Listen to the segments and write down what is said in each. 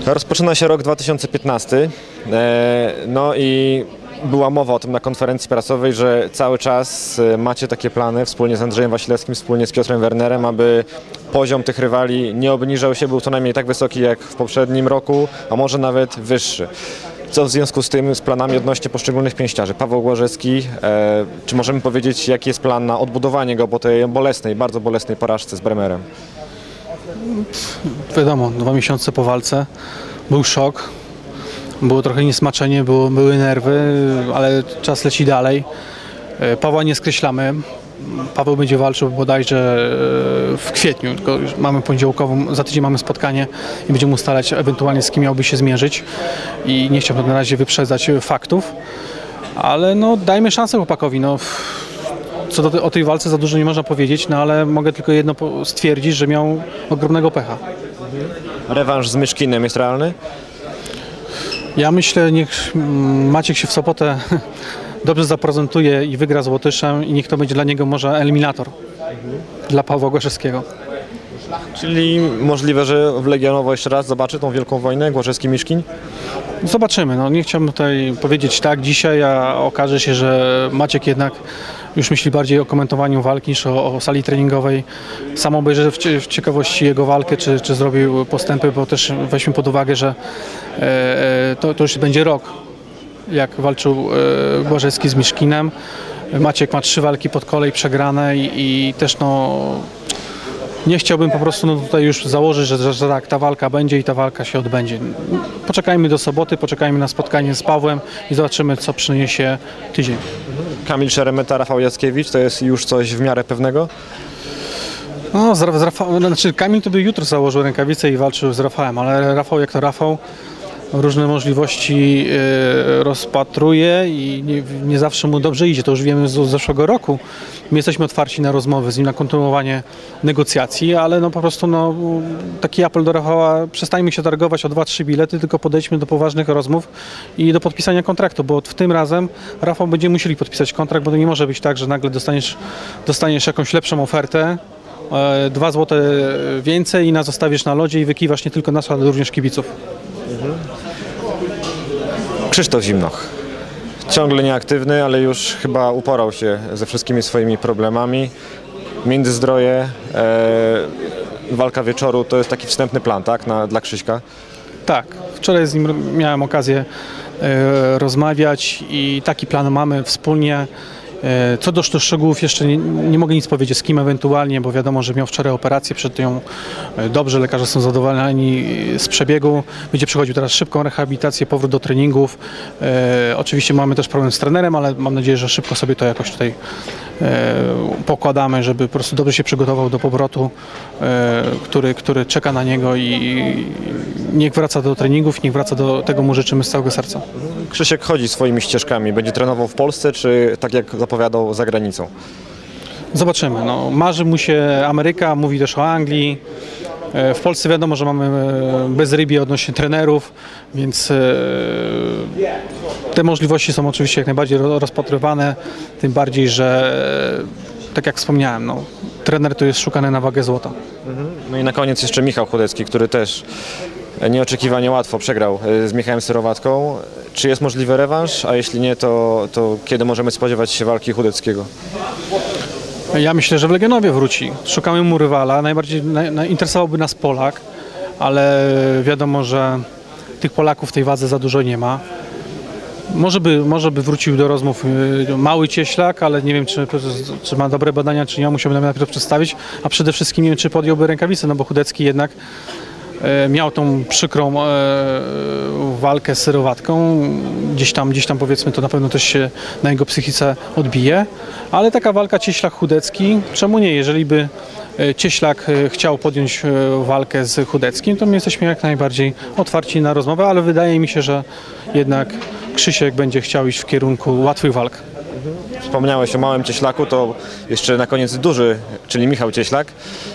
Rozpoczyna się rok 2015, no i była mowa o tym na konferencji prasowej, że cały czas macie takie plany wspólnie z Andrzejem Wasilewskim, wspólnie z Piotrem Wernerem, aby poziom tych rywali nie obniżał się, był co najmniej tak wysoki jak w poprzednim roku, a może nawet wyższy. Co w związku z tym, z planami odnośnie poszczególnych pięściarzy? Paweł Głażewski, czy możemy powiedzieć, jaki jest plan na odbudowanie go po tej bolesnej, bardzo bolesnej porażce z Bremerem? Wiadomo, 2 miesiące po walce, był szok, było trochę niesmaczenie, były nerwy, ale czas leci dalej. Pawła nie skreślamy. Paweł będzie walczył bodajże w kwietniu, tylko już mamy poniedziałkową, za tydzień mamy spotkanie i będziemy ustalać ewentualnie z kim miałby się zmierzyć i nie chciałbym na razie wyprzedzać faktów, ale no dajmy szansę chłopakowi. No. O tej walce za dużo nie można powiedzieć, no ale mogę tylko jedno stwierdzić, że miał ogromnego pecha. Rewanż z Myszkinem jest realny? Ja myślę, niech Maciek się w sobotę dobrze zaprezentuje i wygra z Łotyszem i niech to będzie dla niego może eliminator dla Pawła Głażewskiego. Czyli możliwe, że w Legionowo jeszcze raz zobaczy tą wielką wojnę Głażewski-Miszkin? Zobaczymy. No, nie chciałbym tutaj powiedzieć tak dzisiaj, a okaże się, że Maciek jednak już myśli bardziej o komentowaniu walki niż o sali treningowej. Sam obejrzę w ciekawości jego walkę, czy zrobił postępy, bo też weźmy pod uwagę, że to już będzie rok, jak walczył Głażewski z Miszkinem. Maciek ma 3 walki pod kolei przegrane i też no nie chciałbym po prostu tutaj już założyć, że tak, ta walka będzie i ta walka się odbędzie. Poczekajmy do soboty, poczekajmy na spotkanie z Pawłem i zobaczymy, co przyniesie tydzień. Kamil Szeremeta, Rafał Jackiewicz, to jest już coś w miarę pewnego? No, Kamil to by jutro założył rękawice i walczył z Rafałem, ale Rafał jak to Rafał, różne możliwości rozpatruje i nie zawsze mu dobrze idzie. To już wiemy z zeszłego roku. My jesteśmy otwarci na rozmowy z nim, na kontynuowanie negocjacji, ale no po prostu no, taki apel do Rafała, przestańmy się targować o 2-3 bilety, tylko podejdźmy do poważnych rozmów i do podpisania kontraktu, bo w tym razem Rafał będzie musieli podpisać kontrakt, bo to nie może być tak, że nagle dostaniesz jakąś lepszą ofertę, 2 złote więcej i nas zostawisz na lodzie i wykiwasz nie tylko nas, ale również kibiców. Krzysztof Zimnoch. Ciągle nieaktywny, ale już chyba uporał się ze wszystkimi swoimi problemami. Międzyzdroje, walka wieczoru to jest taki wstępny plan, tak, dla Krzyśka? Tak, wczoraj z nim miałem okazję rozmawiać i taki plan mamy wspólnie. Co do szczegółów jeszcze nie mogę nic powiedzieć, z kim ewentualnie, bo wiadomo, że miał wczoraj operację, przed nią dobrze, lekarze są zadowoleni z przebiegu. Będzie przechodził teraz szybką rehabilitację, powrót do treningów. Oczywiście mamy też problem z trenerem, ale mam nadzieję, że szybko sobie to jakoś tutaj pokładamy, żeby po prostu dobrze się przygotował do powrotu, który czeka na niego i niech wraca do treningów, niech wraca do tego, mu życzymy z całego serca. Krzysiek chodzi swoimi ścieżkami. Będzie trenował w Polsce, czy tak jak zapowiadał, za granicą? Zobaczymy. No, marzy mu się Ameryka, mówi też o Anglii. W Polsce wiadomo, że mamy bezrybie odnośnie trenerów, więc te możliwości są oczywiście jak najbardziej rozpatrywane, tym bardziej, że tak jak wspomniałem, no, trener to jest szukany na wagę złota. No i na koniec jeszcze Michał Chudecki, który też nieoczekiwanie łatwo przegrał z Michałem Syrowatką. Czy jest możliwy rewanż, a jeśli nie, to kiedy możemy spodziewać się walki Chudeckiego? Ja myślę, że w Legionowie wróci. Szukamy mu rywala. Najbardziej interesowałby nas Polak, ale wiadomo, że tych Polaków w tej wadze za dużo nie ma. Może by wrócił do rozmów mały Cieślak, ale nie wiem, czy ma dobre badania, czy nie. Musiałbym najpierw przedstawić, a przede wszystkim nie wiem, czy podjąłby rękawicę, no bo Chudecki jednak miał tą przykrą walkę z Syrowatką. Gdzieś tam powiedzmy to na pewno też się na jego psychice odbije, ale taka walka Cieślak-Chudecki, czemu nie? Jeżeli by Cieślak chciał podjąć walkę z Chudeckim, to my jesteśmy jak najbardziej otwarci na rozmowę, ale wydaje mi się, że jednak Krzysiek będzie chciał iść w kierunku łatwych walk. Wspomniałeś o małym Cieślaku, to jeszcze na koniec duży, czyli Michał Cieślak.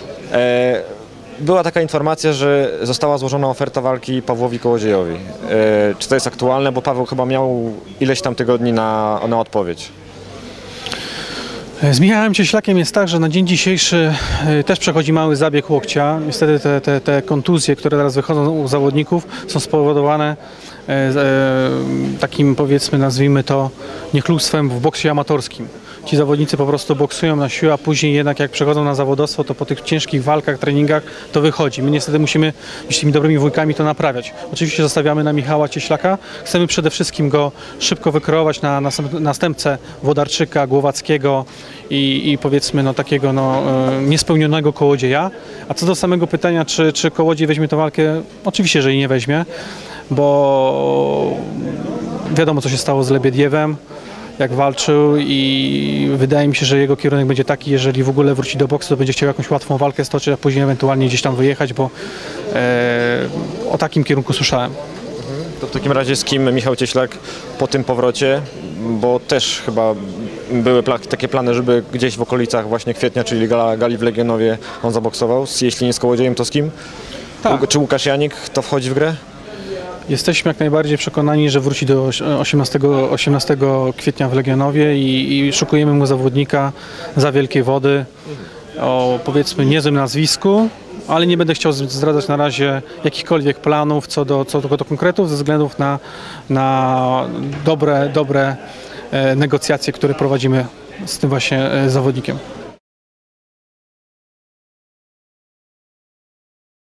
Była taka informacja, że została złożona oferta walki Pawłowi Kołodziejowi. Czy to jest aktualne, bo Paweł chyba miał ileś tam tygodni na odpowiedź? Z Michałem Cieślakiem jest tak, że na dzień dzisiejszy też przechodzi mały zabieg łokcia. Niestety te kontuzje, które teraz wychodzą u zawodników, są spowodowane takim, powiedzmy, nazwijmy to, niechlujstwem w boksie amatorskim. Ci zawodnicy po prostu boksują na siłę, a później jednak jak przechodzą na zawodowstwo, to po tych ciężkich walkach, treningach to wychodzi. My niestety musimy być tymi dobrymi wujkami to naprawiać. Oczywiście zostawiamy na Michała Cieślaka. Chcemy przede wszystkim go szybko wykreować na następcę Włodarczyka, Głowackiego i powiedzmy takiego niespełnionego kołodzieja. A co do samego pytania, czy kołodziej weźmie tę walkę, oczywiście, że jej nie weźmie, bo wiadomo, co się stało z Lebiediewem, jak walczył, i wydaje mi się, że jego kierunek będzie taki, jeżeli w ogóle wróci do boksu, to będzie chciał jakąś łatwą walkę stoczyć, a później ewentualnie gdzieś tam wyjechać, bo o takim kierunku słyszałem. To w takim razie z kim Michał Cieślak po tym powrocie, bo też chyba były takie plany, żeby gdzieś w okolicach właśnie kwietnia, czyli gali w Legionowie on zaboksował, jeśli nie z Kołodziejem, to z kim? Tak. Czy Łukasz Janik to wchodzi w grę? Jesteśmy jak najbardziej przekonani, że wróci do 18 kwietnia w Legionowie i szukujemy mu zawodnika za wielkiej wody o, powiedzmy, niezłym nazwisku, ale nie będę chciał zdradzać na razie jakichkolwiek planów co do konkretów, ze względów na dobre negocjacje, które prowadzimy z tym właśnie zawodnikiem.